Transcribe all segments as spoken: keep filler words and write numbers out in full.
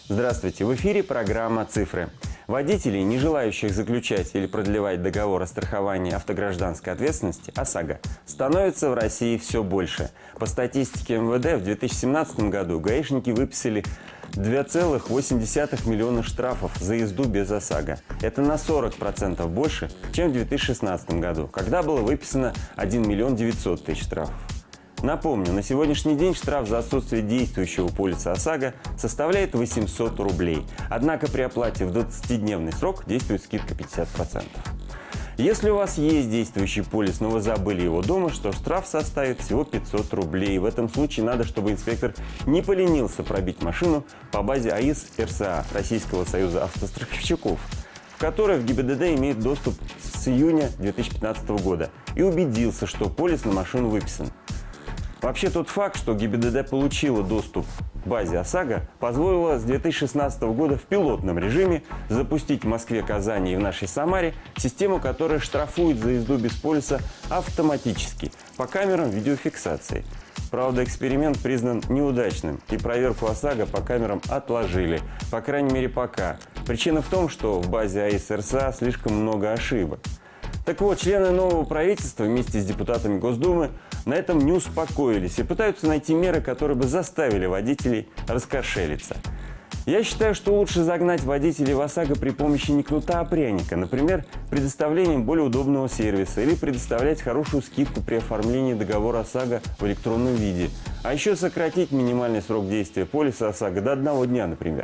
Здравствуйте! В эфире программа «Цифры». Водителей, не желающих заключать или продлевать договор о страховании автогражданской ответственности ОСАГО, становится в России все больше. По статистике эм вэ дэ в две тысячи семнадцатом году гаишники выписали два целых восемь десятых миллиона штрафов за езду без ОСАГО. Это на сорок процентов больше, чем в две тысячи шестнадцатом году, когда было выписано один миллион девятьсот тысяч штрафов. Напомню, на сегодняшний день штраф за отсутствие действующего полиса ОСАГО составляет восемьсот рублей. Однако при оплате в двадцатидневный срок действует скидка пятьдесят процентов. Если у вас есть действующий полис, но вы забыли его дома, что штраф составит всего пятьсот рублей. В этом случае надо, чтобы инспектор не поленился пробить машину по базе а и эс эр эс а Российского союза автостраховщиков, в которой в гэ и бэ дэ дэ имеет доступ с июня две тысячи пятнадцатого года, и убедился, что полис на машину выписан. Вообще тот факт, что гэ и бэ дэ дэ получила доступ к базе ОСАГО, позволило с две тысячи шестнадцатого года в пилотном режиме запустить в Москве, Казани и в нашей Самаре систему, которая штрафует за езду без полиса автоматически по камерам видеофиксации. Правда, эксперимент признан неудачным, и проверку ОСАГО по камерам отложили, по крайней мере пока. Причина в том, что в базе а и эс эр эс а слишком много ошибок. Так вот, члены нового правительства вместе с депутатами Госдумы на этом не успокоились и пытаются найти меры, которые бы заставили водителей раскошелиться. Я считаю, что лучше загнать водителей в ОСАГО при помощи не кнута, а пряника, например, предоставлением более удобного сервиса или предоставлять хорошую скидку при оформлении договора ОСАГО в электронном виде, а еще сократить минимальный срок действия полиса ОСАГО до одного дня, например.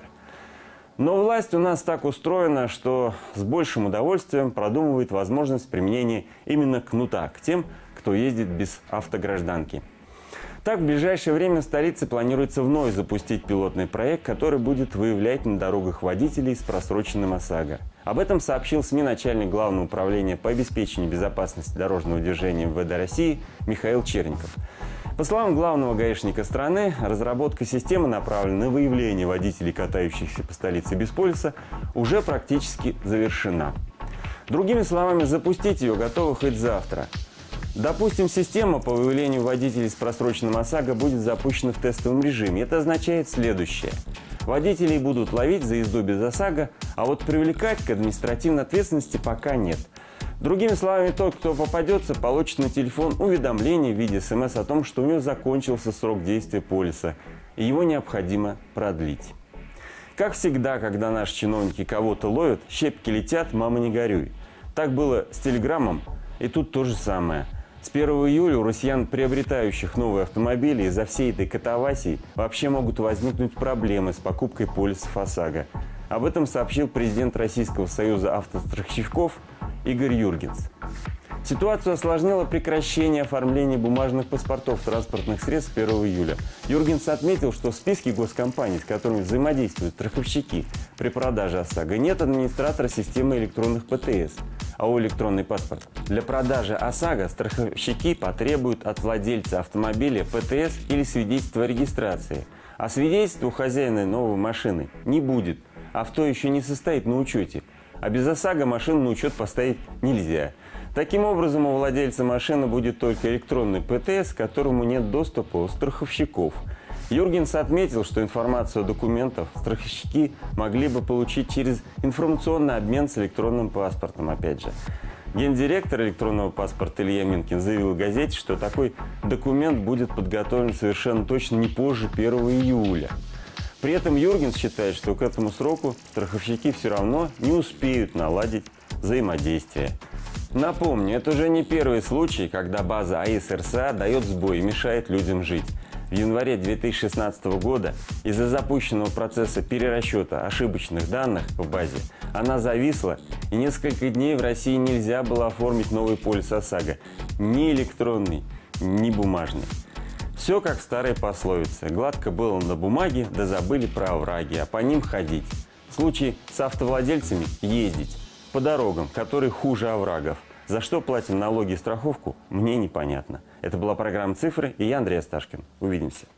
Но власть у нас так устроена, что с большим удовольствием продумывает возможность применения именно кнута к тем, кто ездит без автогражданки. Так, в ближайшее время в столице планируется вновь запустить пилотный проект, который будет выявлять на дорогах водителей с просроченным ОСАГО. Об этом сообщил СМИ начальник Главного управления по обеспечению безопасности дорожного движения эм вэ дэ России Михаил Черников. По словам главного гаишника страны, разработка системы, направленной на выявление водителей, катающихся по столице без полиса, уже практически завершена. Другими словами, запустить ее готовы хоть завтра. Допустим, система по выявлению водителей с просроченным ОСАГО будет запущена в тестовом режиме. Это означает следующее. Водителей будут ловить за езду без ОСАГО, а вот привлекать к административной ответственности пока нет. Другими словами, тот, кто попадется, получит на телефон уведомление в виде эс эм эс о том, что у него закончился срок действия полиса, и его необходимо продлить. Как всегда, когда наши чиновники кого-то ловят, щепки летят, мама не горюй. Так было с телеграммом, и тут то же самое. С первого июля у россиян, приобретающих новые автомобили, из-за всей этой катавасии вообще могут возникнуть проблемы с покупкой полисов ОСАГО. Об этом сообщил президент Российского союза автостраховщиков Игорь Юргенс. Ситуацию осложнило прекращение оформления бумажных паспортов транспортных средств с первого июля. Юргенс отметил, что в списке госкомпаний, с которыми взаимодействуют страховщики при продаже ОСАГО, нет администратора системы электронных пэ тэ эс, а о электронный паспорт. Для продажи ОСАГО страховщики потребуют от владельца автомобиля пэ тэ эс или свидетельство о регистрации. А свидетельства у хозяина новой машины не будет. Авто еще не состоит на учете. А без ОСАГО машину на учет поставить нельзя. Таким образом, у владельца машины будет только электронный пэ тэ эс, к которому нет доступа у страховщиков. Юргенс отметил, что информацию о документах страховщики могли бы получить через информационный обмен с электронным паспортом, опять же. Гендиректор электронного паспорта Илья Минкин заявил в газете, что такой документ будет подготовлен совершенно точно не позже первого июля. При этом Юргенс считает, что к этому сроку страховщики все равно не успеют наладить взаимодействие. Напомню, это уже не первый случай, когда база а и эс эр эс а дает сбой и мешает людям жить. В январе две тысячи шестнадцатого года из-за запущенного процесса перерасчета ошибочных данных в базе она зависла, и несколько дней в России нельзя было оформить новый полис ОСАГО. Ни электронный, ни бумажный. Все как в старой пословице. Гладко было на бумаге, да забыли про овраги, а по ним ходить. В случае с автовладельцами ездить по дорогам, которые хуже оврагов. За что платим налоги и страховку, мне непонятно. Это была программа «Цифры» и я, Андрей Асташкин. Увидимся.